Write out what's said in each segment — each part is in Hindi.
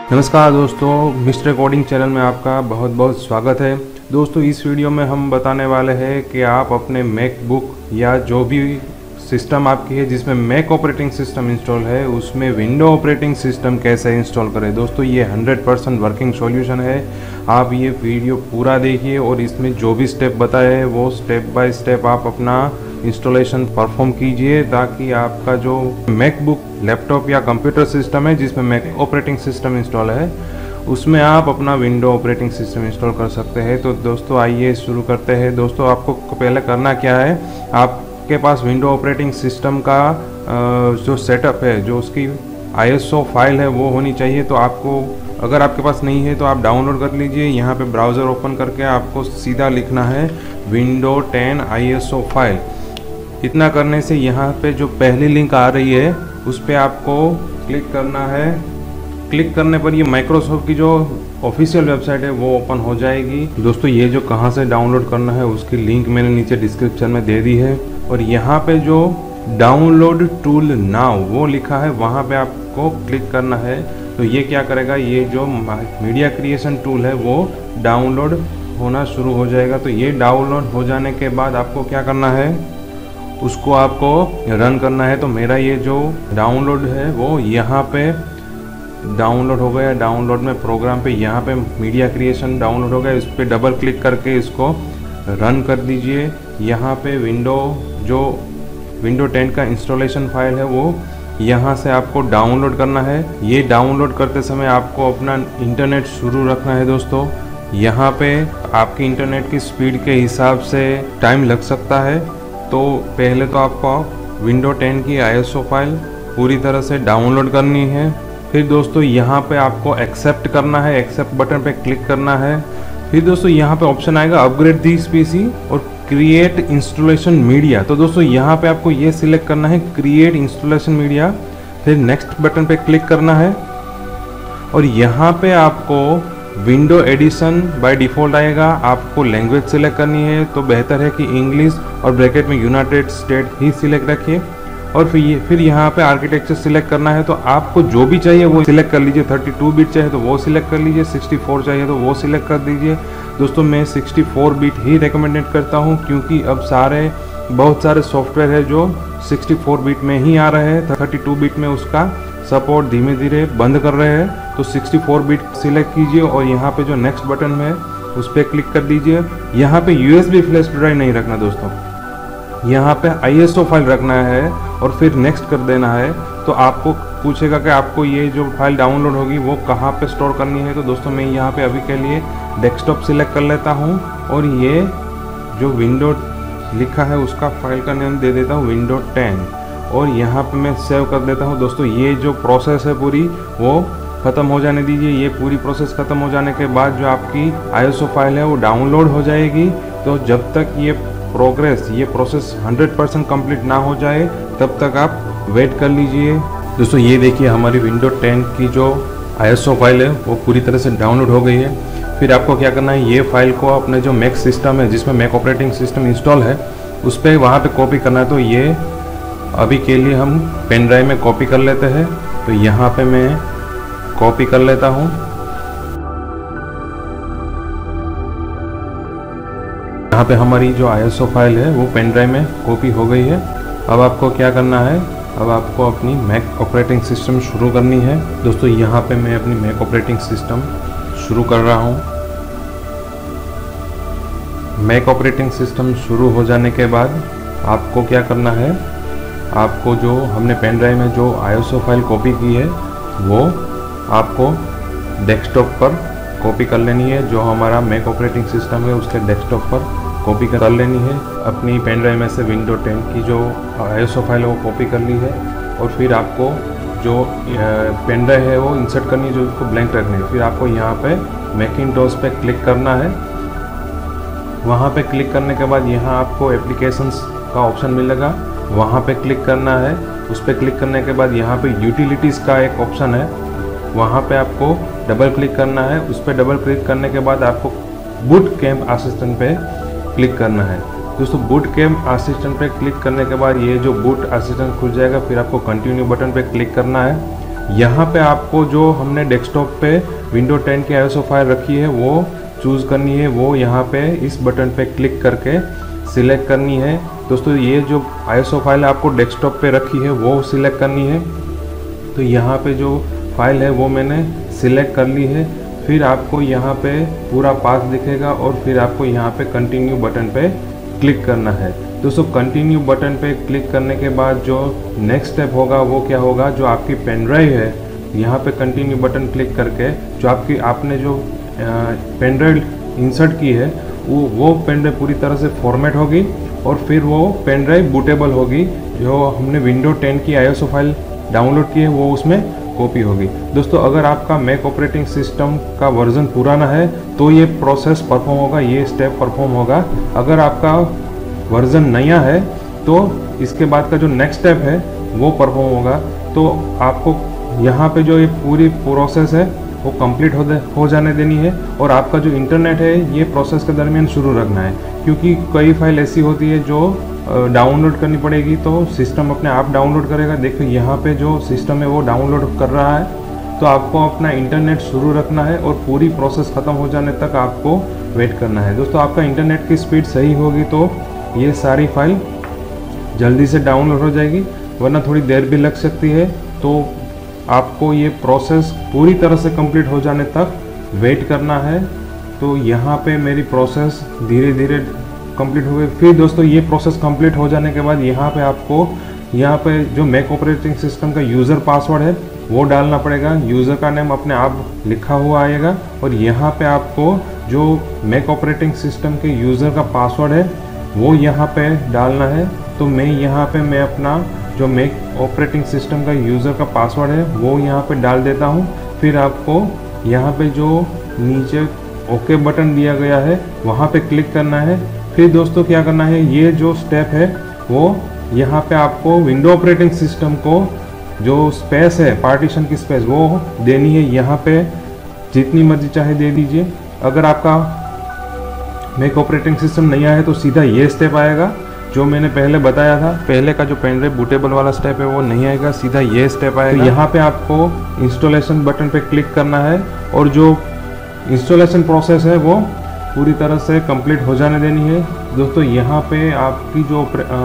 नमस्कार दोस्तों, मिस्टर कोडिंग चैनल में आपका बहुत बहुत स्वागत है। दोस्तों, इस वीडियो में हम बताने वाले हैं कि आप अपने मैकबुक या जो भी सिस्टम आपकी है जिसमें मैक ऑपरेटिंग सिस्टम इंस्टॉल है उसमें विंडो ऑपरेटिंग सिस्टम कैसे इंस्टॉल करें। दोस्तों, ये 100% वर्किंग सॉल्यूशन है। आप ये वीडियो पूरा देखिए और इसमें जो भी स्टेप बताए हैं वो स्टेप बाय स्टेप आप अपना इंस्टॉलेशन परफॉर्म कीजिए, ताकि आपका जो मैकबुक, लैपटॉप या कंप्यूटर सिस्टम है जिसमें मैक ऑपरेटिंग सिस्टम इंस्टॉल है उसमें आप अपना विंडो ऑपरेटिंग सिस्टम इंस्टॉल कर सकते हैं। तो दोस्तों आइए शुरू करते हैं। दोस्तों, आपको पहले करना क्या है, आपके पास विंडो ऑपरेटिंग सिस्टम का जो सेटअप है, जो उसकी ISO फाइल है वो होनी चाहिए। तो आपको, अगर आपके पास नहीं है तो आप डाउनलोड कर लीजिए। यहाँ पे ब्राउज़र ओपन करके आपको सीधा लिखना है विंडो 10 ISO फाइल। इतना करने से यहाँ पे जो पहली लिंक आ रही है उस पर आपको क्लिक करना है। क्लिक करने पर ये माइक्रोसॉफ्ट की जो ऑफिशियल वेबसाइट है वो ओपन हो जाएगी। दोस्तों, ये जो कहाँ से डाउनलोड करना है उसकी लिंक मैंने नीचे डिस्क्रिप्शन में दे दी है। और यहाँ पे जो डाउनलोड टूल नाउ वो लिखा है वहाँ पे आपको क्लिक करना है। तो ये क्या करेगा, ये जो मीडिया क्रिएशन टूल है वो डाउनलोड होना शुरू हो जाएगा। तो ये डाउनलोड हो जाने के बाद आपको क्या करना है, उसको आपको रन करना है। तो मेरा ये जो डाउनलोड है वो यहाँ पे डाउनलोड हो गया। डाउनलोड में प्रोग्राम पे यहाँ पे मीडिया क्रिएशन डाउनलोड हो गया। इस पर डबल क्लिक करके इसको रन कर दीजिए। यहाँ पे विंडो 10 का इंस्टॉलेशन फाइल है वो यहाँ से आपको डाउनलोड करना है। ये डाउनलोड करते समय आपको अपना इंटरनेट शुरू रखना है। दोस्तों, यहाँ पे आपकी इंटरनेट की स्पीड के हिसाब से टाइम लग सकता है। तो पहले तो आपको विंडो 10 की ISO फाइल पूरी तरह से डाउनलोड करनी है। फिर दोस्तों यहाँ पे आपको एक्सेप्ट करना है, एक्सेप्ट बटन पे क्लिक करना है। फिर दोस्तों यहाँ पे ऑप्शन आएगा अपग्रेड दिस PC और क्रिएट इंस्टॉलेशन मीडिया। तो दोस्तों यहाँ पे आपको ये सिलेक्ट करना है क्रिएट इंस्टॉलेशन मीडिया। फिर नेक्स्ट बटन पे क्लिक करना है और यहाँ पे आपको विंडो एडिशन बाय डिफ़ॉल्ट आएगा। आपको लैंग्वेज सिलेक्ट करनी है तो बेहतर है कि इंग्लिश और ब्रैकेट में यूनाइटेड स्टेट ही सिलेक्ट रखिए। और फिर यहाँ पे आर्किटेक्चर सिलेक्ट करना है। तो आपको जो भी चाहिए वो सिलेक्ट कर लीजिए। 32 बिट चाहिए तो वो सिलेक्ट कर लीजिए, 64 चाहिए तो वो सिलेक्ट कर दीजिए। दोस्तों, मैं 64 बिट ही रिकमेंडेड करता हूँ, क्योंकि अब बहुत सारे सॉफ्टवेयर है जो 64 बिट में ही आ रहे हैं। 32 बिट में उसका सपोर्ट धीरे धीरे बंद कर रहे हैं। तो 64 बिट सिलेक्ट कीजिए और यहाँ पे जो नेक्स्ट बटन है उस पर क्लिक कर दीजिए। यहाँ पे USB फ्लैश ड्राइव नहीं रखना दोस्तों, यहाँ पे ISO फाइल रखना है और फिर नेक्स्ट कर देना है। तो आपको पूछेगा कि आपको ये जो फाइल डाउनलोड होगी वो कहाँ पे स्टोर करनी है। तो दोस्तों, मैं यहाँ पे अभी के लिए डेस्कटॉप सिलेक्ट कर लेता हूँ और ये जो विंडो लिखा है उसका फाइल का नाम दे देता हूँ विंडो 10 और यहाँ पे मैं सेव कर देता हूँ। दोस्तों, ये जो प्रोसेस है पूरी वो ख़त्म हो जाने दीजिए। ये पूरी प्रोसेस ख़त्म हो जाने के बाद जो आपकी ISO फाइल है वो डाउनलोड हो जाएगी। तो जब तक ये प्रोसेस 100% कंप्लीट ना हो जाए तब तक आप वेट कर लीजिए। दोस्तों, ये देखिए हमारी विंडो 10 की जो ISO फाइल है वो पूरी तरह से डाउनलोड हो गई है। फिर आपको क्या करना है, ये फाइल को अपने जो मैक सिस्टम है जिसमें मैक ऑपरेटिंग सिस्टम इंस्टॉल है उस पर वहाँ पे कॉपी करना है। तो ये अभी के लिए हम पेन ड्राइव में कॉपी कर लेते हैं। तो यहाँ पे मैं कॉपी कर लेता हूँ। यहाँ पे हमारी जो ISO फाइल है वो पेन ड्राइव में कॉपी हो गई है। अब आपको क्या करना है, अब आपको अपनी मैक ऑपरेटिंग सिस्टम शुरू करनी है। दोस्तों, यहाँ पे मैं अपनी मैक ऑपरेटिंग सिस्टम शुरू कर रहा हूँ। मैक ऑपरेटिंग सिस्टम शुरू हो जाने के बाद आपको क्या करना है, आपको जो हमने पेन ड्राइव में जो ISO फाइल कॉपी की है वो आपको डेस्कटॉप पर कॉपी कर लेनी है। जो हमारा मैक ऑपरेटिंग सिस्टम है उसके डेस्कटॉप पर कॉपी कर लेनी है। अपनी पेन ड्राइव में से विंडो 10 की जो ISO फाइल है वो कॉपी कर ली है। और फिर आपको जो पेन ड्राइव है वो इंसर्ट करनी है, जो उसको ब्लैंक रखनी है। फिर आपको यहाँ पे मैकिंटॉश पे क्लिक करना है। वहाँ पे क्लिक करने के बाद यहाँ आपको एप्लीकेशंस का ऑप्शन मिलेगा, वहाँ पे क्लिक करना है। उस पर क्लिक करने के बाद यहाँ पे यूटिलिटीज़ का एक ऑप्शन है, वहाँ पे आपको डबल क्लिक करना है। उस पर डबल क्लिक करने के बाद आपको बूट कैम्प असिस्टेंट पे क्लिक करना है। दोस्तों, बूट कैम्प असिस्टेंट पे क्लिक करने के बाद ये जो बूट असिस्टेंट खुल जाएगा। फिर आपको कंटिन्यू बटन पे क्लिक करना है। यहाँ पे आपको जो हमने डेस्कटॉप पे विंडो 10 की आईएसओ फाइल रखी है वो चूज़ करनी है, वो यहाँ पे इस बटन पे क्लिक करके सिलेक्ट करनी है। दोस्तों ये जो आईएसओ फाइल आपको डेस्कटॉप पे रखी है वो सिलेक्ट करनी है। तो यहाँ पे जो फाइल है वो मैंने सिलेक्ट कर ली है। फिर आपको यहाँ पे पूरा पाथ दिखेगा और फिर आपको यहाँ पे कंटिन्यू बटन पे क्लिक करना है। दोस्तों कंटिन्यू बटन पे क्लिक करने के बाद जो नेक्स्ट स्टेप होगा वो क्या होगा, जो आपकी पेन ड्राइव है यहाँ पे कंटिन्यू बटन क्लिक करके जो आपने जो पेन ड्राइव इंसर्ट की है वो पेन ड्राइव पूरी तरह से फॉर्मेट होगी और फिर वो पेन ड्राइव बूटेबल होगी। जो हमने विंडो 10 की आईएसओ फाइल डाउनलोड की है वो उसमें कॉपी होगी। दोस्तों अगर आपका मैक ऑपरेटिंग सिस्टम का वर्जन पुराना है तो ये प्रोसेस परफॉर्म होगा, ये स्टेप परफॉर्म होगा। अगर आपका वर्जन नया है तो इसके बाद का जो नेक्स्ट स्टेप है वो परफॉर्म होगा। तो आपको यहाँ पे जो ये पूरी प्रोसेस है वो कंप्लीट हो जाने देनी है और आपका जो इंटरनेट है ये प्रोसेस के दरमियान शुरू रखना है, क्योंकि कई फाइल ऐसी होती है जो डाउनलोड करनी पड़ेगी तो सिस्टम अपने आप डाउनलोड करेगा। देखिए यहाँ पे जो सिस्टम है वो डाउनलोड कर रहा है, तो आपको अपना इंटरनेट शुरू रखना है और पूरी प्रोसेस ख़त्म हो जाने तक आपको वेट करना है। दोस्तों आपका इंटरनेट की स्पीड सही होगी तो ये सारी फाइल जल्दी से डाउनलोड हो जाएगी, वरना थोड़ी देर भी लग सकती है। तो आपको ये प्रोसेस पूरी तरह से कंप्लीट हो जाने तक वेट करना है। तो यहाँ पे मेरी प्रोसेस धीरे धीरे कंप्लीट हो गई। फिर दोस्तों ये प्रोसेस कंप्लीट हो जाने के बाद यहाँ पे आपको यहाँ पे जो मैक ऑपरेटिंग सिस्टम का यूज़र पासवर्ड है वो डालना पड़ेगा। यूज़र का नेम अपने आप लिखा हुआ आएगा और यहाँ पे आपको जो मैक ऑपरेटिंग सिस्टम के यूज़र का पासवर्ड है वो यहाँ पे डालना है। तो मैं अपना जो मैक ऑपरेटिंग सिस्टम का यूज़र का पासवर्ड है वो यहाँ पे डाल देता हूँ। फिर आपको यहाँ पे जो नीचे ओके बटन दिया गया है वहाँ पे क्लिक करना है। फिर दोस्तों क्या करना है, ये जो स्टेप है वो यहाँ पे आपको विंडो ऑपरेटिंग सिस्टम को जो स्पेस है, पार्टीशन की स्पेस वो देनी है। यहाँ पे जितनी मर्जी चाहे दे दीजिए। अगर आपका मैक ऑपरेटिंग सिस्टम नया है तो सीधा ये स्टेप आएगा जो मैंने पहले बताया था। पहले का जो पेन ड्राइव बूटेबल वाला स्टेप है वो नहीं आएगा, सीधा ये स्टेप आएगा। तो यहाँ पे आपको इंस्टॉलेशन बटन पे क्लिक करना है और जो इंस्टॉलेशन प्रोसेस है वो पूरी तरह से कंप्लीट हो जाने देनी है। दोस्तों यहाँ पे आपकी जो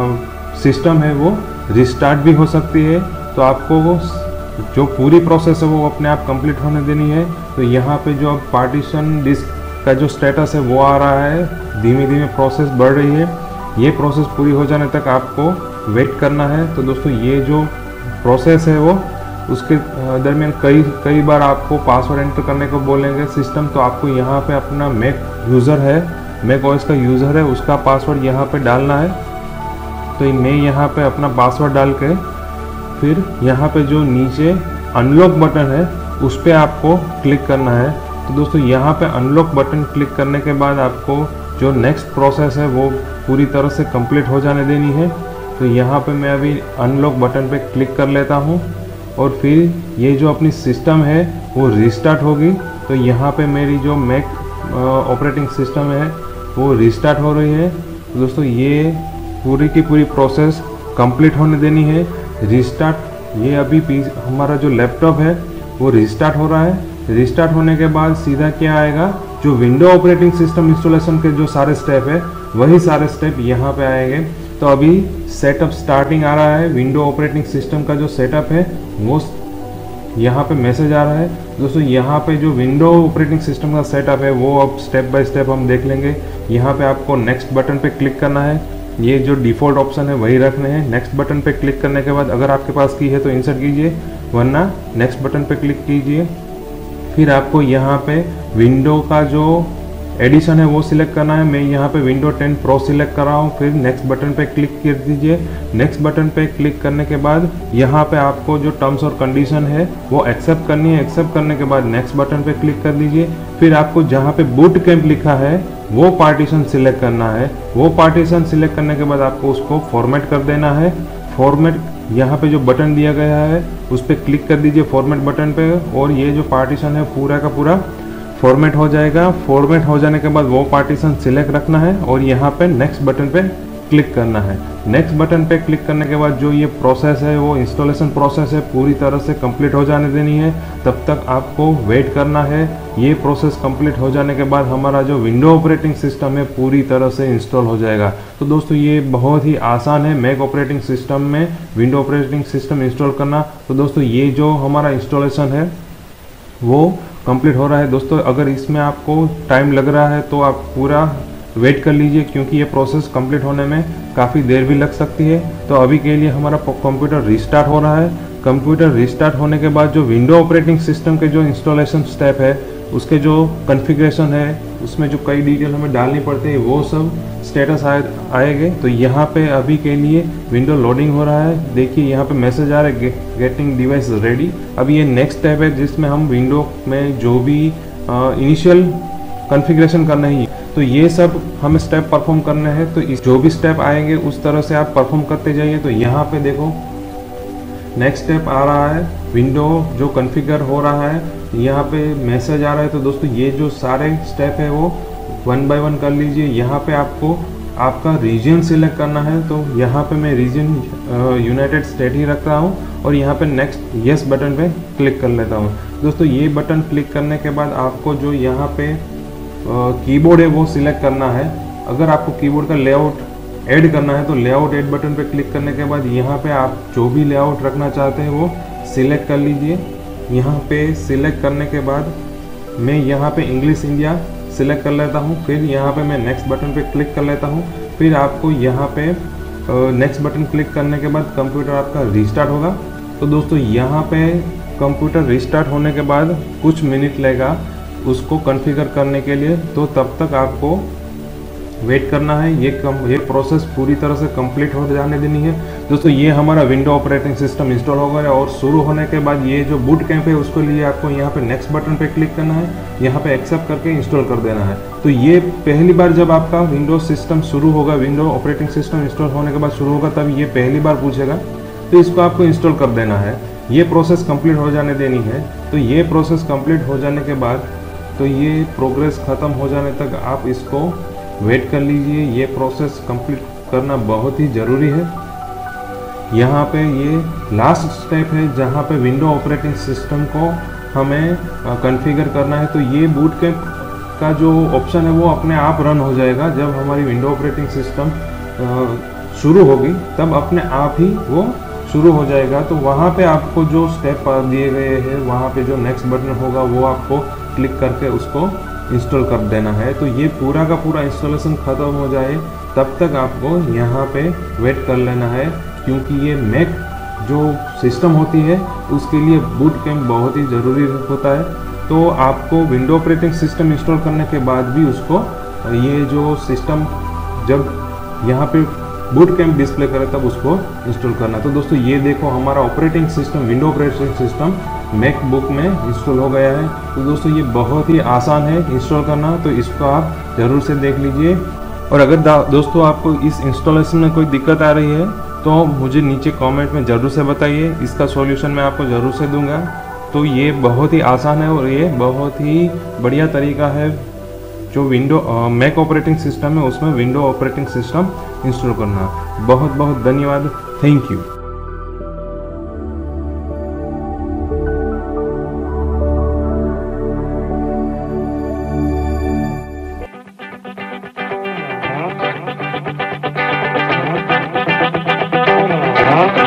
सिस्टम है वो रिस्टार्ट भी हो सकती है, तो आपको वो जो पूरी प्रोसेस है वो अपने आप कंप्लीट होने देनी है। तो यहाँ पे जो पार्टीशन डिस्क का जो स्टेटस है वो आ रहा है, धीमे धीमे प्रोसेस बढ़ रही है। ये प्रोसेस पूरी हो जाने तक आपको वेट करना है। तो दोस्तों ये जो प्रोसेस है वो उसके दरमियान कई बार आपको पासवर्ड एंटर करने को बोलेंगे सिस्टम। तो आपको यहाँ पे अपना मैक यूज़र है, मैक ओएस का यूज़र है, उसका पासवर्ड यहाँ पे डालना है। तो मैं यहाँ पे अपना पासवर्ड डाल के फिर यहाँ पे जो नीचे अनलॉक बटन है उस पर आपको क्लिक करना है। तो दोस्तों यहाँ पे अनलॉक बटन क्लिक करने के बाद आपको जो नेक्स्ट प्रोसेस है वो पूरी तरह से कंप्लीट हो जाने देनी है। तो यहाँ पे मैं अभी अनलॉक बटन पे क्लिक कर लेता हूँ और फिर ये जो अपनी सिस्टम है वो रिस्टार्ट होगी। तो यहाँ पे मेरी जो मैक ऑपरेटिंग सिस्टम है वो रिस्टार्ट हो रही है। तो दोस्तों ये पूरी की पूरी प्रोसेस कंप्लीट होने देनी है। रिस्टार्ट ये अभी हमारा जो लैपटॉप है वो रिस्टार्ट हो रहा है। रिस्टार्ट होने के बाद सीधा क्या आएगा, जो विंडो ऑपरेटिंग सिस्टम इंस्टॉलेशन के जो सारे स्टेप है वही सारे स्टेप यहाँ पे आएंगे। तो अभी सेटअप स्टार्टिंग आ रहा है, विंडो ऑपरेटिंग सिस्टम का जो सेटअप है वो यहाँ पे मैसेज आ रहा है। दोस्तों यहाँ पे जो विंडो ऑपरेटिंग सिस्टम का सेटअप है वो अब स्टेप बाय स्टेप हम देख लेंगे। यहाँ पे आपको नेक्स्ट बटन पे क्लिक करना है, ये जो डिफ़ॉल्ट ऑप्शन है वही रखने हैं। नेक्स्ट बटन पे क्लिक करने के बाद अगर आपके पास की है तो इंसर्ट कीजिए, वरना नेक्स्ट बटन पे क्लिक कीजिए। फिर आपको यहाँ पे विंडो का जो एडिशन है वो सिलेक्ट करना है। मैं यहाँ पे विंडो 10 प्रो सिलेक्ट कर रहा हूँ। फिर नेक्स्ट बटन पे क्लिक कर दीजिए। नेक्स्ट बटन पे क्लिक करने के बाद यहाँ पे आपको जो टर्म्स और कंडीशन है वो एक्सेप्ट करनी है। एक्सेप्ट करने के बाद नेक्स्ट बटन पे क्लिक कर दीजिए। फिर आपको जहाँ पे बूट कैंप लिखा है वो पार्टीशन सिलेक्ट करना है। वो पार्टीशन सिलेक्ट करने के बाद आपको उसको फॉर्मेट कर देना है। फॉर्मेट यहाँ पे जो बटन दिया गया है उस पर क्लिक कर दीजिए फॉर्मेट बटन पे, और ये जो पार्टीशन है पूरा का पूरा फॉर्मेट हो जाएगा। फॉर्मेट हो जाने के बाद वो पार्टीशन सिलेक्ट रखना है और यहाँ पे नेक्स्ट बटन पे क्लिक करना है। नेक्स्ट बटन पे क्लिक करने के बाद जो ये प्रोसेस है, वो इंस्टॉलेशन प्रोसेस है, पूरी तरह से कंप्लीट हो जाने देनी है। तब तक आपको वेट करना है। ये प्रोसेस कंप्लीट हो जाने के बाद हमारा जो विंडो ऑपरेटिंग सिस्टम है पूरी तरह से इंस्टॉल हो जाएगा। तो दोस्तों ये बहुत ही आसान है मैक ऑपरेटिंग सिस्टम में विंडो ऑपरेटिंग सिस्टम इंस्टॉल करना। तो दोस्तों ये जो हमारा इंस्टॉलेशन है वो कंप्लीट हो रहा है। दोस्तों अगर इसमें आपको टाइम लग रहा है तो आप पूरा वेट कर लीजिए, क्योंकि ये प्रोसेस कंप्लीट होने में काफ़ी देर भी लग सकती है। तो अभी के लिए हमारा कंप्यूटर रीस्टार्ट हो रहा है। कंप्यूटर रीस्टार्ट होने के बाद जो विंडो ऑपरेटिंग सिस्टम के जो इंस्टॉलेशन स्टेप है, उसके जो कॉन्फ़िगरेशन है, उसमें जो कई डिटेल हमें डालनी पड़ती है, वो सब स्टेटस आएंगे। तो यहाँ पे अभी के लिए विंडो लोडिंग हो रहा है। देखिए यहाँ पे मैसेज आ रहा है गेटिंग डिवाइस रेडी। अब ये नेक्स्ट स्टेप है जिसमें हम विंडो में जो भी इनिशियल कॉन्फ़िगरेशन करना है, तो ये सब हमें स्टेप परफॉर्म करने हैं। तो इस जो भी स्टेप आएंगे उस तरह से आप परफॉर्म करते जाइए। तो यहाँ पे देखो नेक्स्ट स्टेप आ रहा है, विंडो जो कॉन्फ़िगर हो रहा है, यहाँ पे मैसेज आ रहा है। तो दोस्तों ये जो सारे स्टेप है वो 1 बाय 1 कर लीजिए। यहाँ पे आपको आपका रीजन सिलेक्ट करना है। तो यहाँ पे मैं रीजन यूनाइटेड स्टेट ही रख रहा हूँ और यहाँ पे नेक्स्ट यस बटन पे क्लिक कर लेता हूँ। दोस्तों ये बटन क्लिक करने के बाद आपको जो यहाँ पे कीबोर्ड है वो सिलेक्ट करना है। अगर आपको कीबोर्ड का लेआउट ऐड करना है तो लेआउट ऐड बटन पे क्लिक करने के बाद यहाँ पे आप जो भी लेआउट रखना चाहते हैं वो सिलेक्ट कर लीजिए। यहाँ पे सिलेक्ट करने के बाद मैं यहाँ पे इंग्लिश इंडिया सिलेक्ट कर लेता हूँ। फिर यहाँ पे मैं नेक्स्ट बटन पे क्लिक कर लेता हूँ। फिर आपको यहाँ पे नेक्स्ट बटन क्लिक करने के बाद कंप्यूटर आपका रीस्टार्ट होगा। तो दोस्तों यहाँ पे कंप्यूटर रीस्टार्ट होने के बाद कुछ मिनट लगेगा उसको कॉन्फ़िगर करने के लिए। तो तब तक आपको वेट करना है। ये प्रोसेस पूरी तरह से कंप्लीट हो जाने देनी है। दोस्तों ये हमारा विंडो ऑपरेटिंग सिस्टम इंस्टॉल हो गया और शुरू होने के बाद ये जो बूट कैंप है उसके लिए आपको यहाँ पे नेक्स्ट बटन पे क्लिक करना है, यहाँ पे एक्सेप्ट करके इंस्टॉल कर देना है। तो ये पहली बार जब आपका विंडो सिस्टम शुरू होगा, विंडो ऑपरेटिंग सिस्टम इंस्टॉल होने के बाद शुरू होगा, तब ये पहली बार पूछेगा। तो इसको आपको इंस्टॉल कर देना है। ये प्रोसेस कंप्लीट हो जाने देनी है। तो ये प्रोसेस कंप्लीट हो जाने के बाद तो ये प्रोग्रेस ख़त्म हो जाने तक आप इसको वेट कर लीजिए। ये प्रोसेस कंप्लीट करना बहुत ही ज़रूरी है। यहाँ पे ये लास्ट स्टेप है जहाँ पे विंडो ऑपरेटिंग सिस्टम को हमें कॉन्फ़िगर करना है। तो ये बूट कैंप का जो ऑप्शन है वो अपने आप रन हो जाएगा। जब हमारी विंडो ऑपरेटिंग सिस्टम शुरू होगी तब अपने आप ही वो शुरू हो जाएगा। तो वहाँ पे आपको जो स्टेप दिए गए हैं, वहाँ पे जो नेक्स्ट बटन होगा वो आपको क्लिक करके उसको इंस्टॉल कर देना है। तो ये पूरा का पूरा इंस्टॉलेशन ख़त्म हो जाए तब तक आपको यहाँ पे वेट कर लेना है, क्योंकि ये मैक जो सिस्टम होती है उसके लिए बूट कैंप बहुत ही ज़रूरी होता है। तो आपको विंडो ऑपरेटिंग सिस्टम इंस्टॉल करने के बाद भी उसको ये जो सिस्टम जब यहाँ पे बूट कैंप डिस्प्ले करे तब उसको इंस्टॉल करना। तो दोस्तों ये देखो हमारा operating system, window operating system MacBook में इंस्टॉल हो गया है। तो दोस्तों ये बहुत ही आसान है इंस्टॉल करना, तो इसको आप ज़रूर से देख लीजिए। और अगर दोस्तों आपको इस इंस्टॉलेशन में कोई दिक्कत आ रही है तो मुझे नीचे कमेंट में ज़रूर से बताइए, इसका सॉल्यूशन मैं आपको ज़रूर से दूंगा। तो ये बहुत ही आसान है और ये बहुत ही बढ़िया तरीका है जो विंडो मैक ऑपरेटिंग सिस्टम है उसमें विंडो ऑपरेटिंग सिस्टम इंस्टॉल करना। बहुत बहुत धन्यवाद। Thank you. हाँ।